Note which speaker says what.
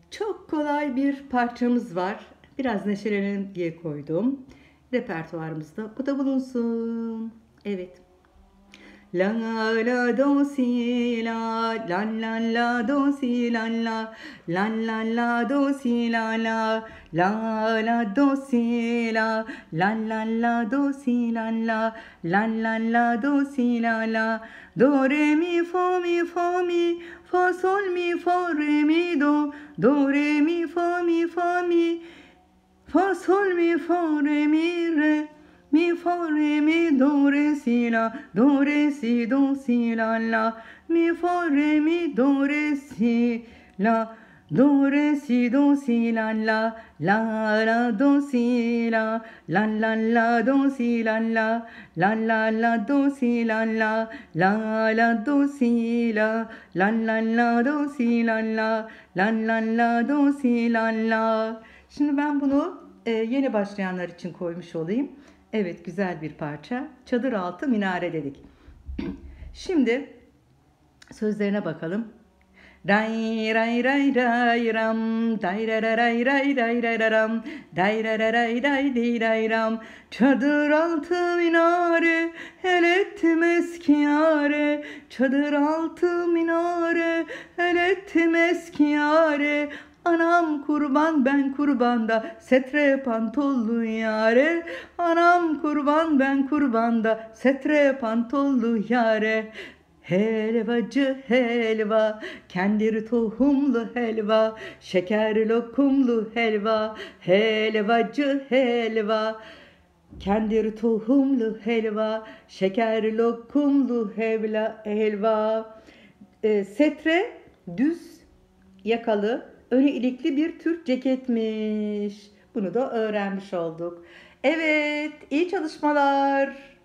Speaker 1: Çok kolay bir parçamız var. Biraz neşelenelim diye koydum. Repertuarımızda bu da bulunsun. Evet. La la do si la la la la do si la la la la la do si la la la do si la la la do si la la do si la do re mi fa fa sol mi fa re mi do re mi fa fa sol mi fa re mi re mi fa re mi do re si la la mi fa re mi do re si la do re si la la do si la do si la do si la do si la do si la do si la. Şimdi ben bunu yeni başlayanlar için koymuş olayım. Evet, güzel bir parça. Çadır altı minare dedik. Şimdi sözlerine bakalım. Ray ray ray ray ram, day ray ray ray ray ray ram, day ray ray ray ray ram. Çadır altı minare, el ettim eski yare. Çadır altı minare, el ettim eski yare. Anam kurban ben kurbanda, setre pantollu yare. Anam kurban ben kurbanda, setre pantollu yare. Helvacı helva, kendir tohumlu helva, şeker lokumlu helva, helvacı helva. Kendir tohumlu helva, şeker lokumlu helva. Setre düz yakalı, önü ilikli bir Türk ceketmiş. Bunu da öğrenmiş olduk. Evet, iyi çalışmalar.